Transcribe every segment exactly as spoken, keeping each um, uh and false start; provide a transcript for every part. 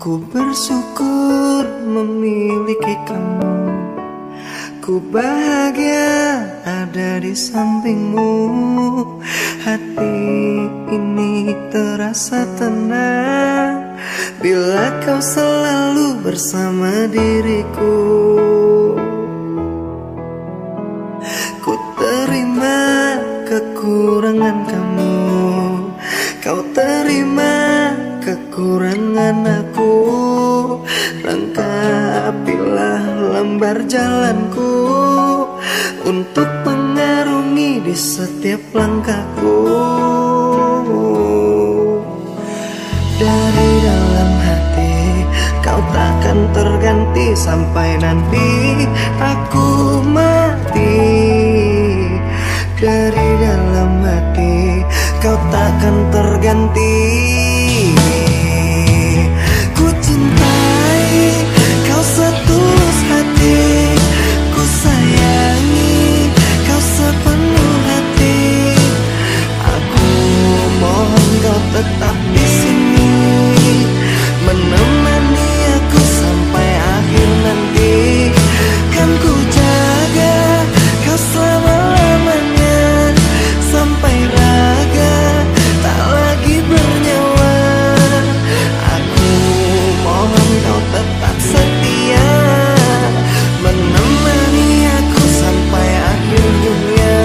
Ku bersyukur memiliki kamu. Ku bahagia ada di sampingmu. Hati ini terasa tenang bila kau selalu bersama diriku. Ku terima kekurangan kamu, kau terima kekurangan aku. Lengkapilah lembar jalanku untuk mengarungi di setiap langkahku. Dari dalam hati kau takkan terganti sampai nanti aku mati. Dari dalam hati kau takkan terganti. Ku cintai kau setulus hati, ku sayangi kau sepenuh hati. Aku mohon kau tetap di sini, menemani aku sampai akhir nanti. Kan ku jaga kau selama-lamanya sampai raga tak lagi bernyawa. Aku mohon kau tetap setia, menemani aku sampai akhir dunia.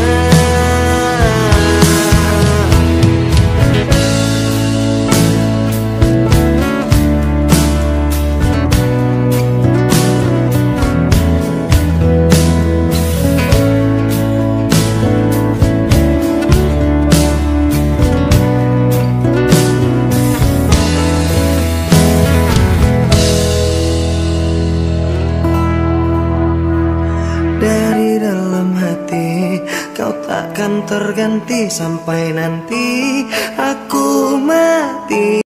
Dari dalam hati kau takkan terganti sampai nanti aku mati.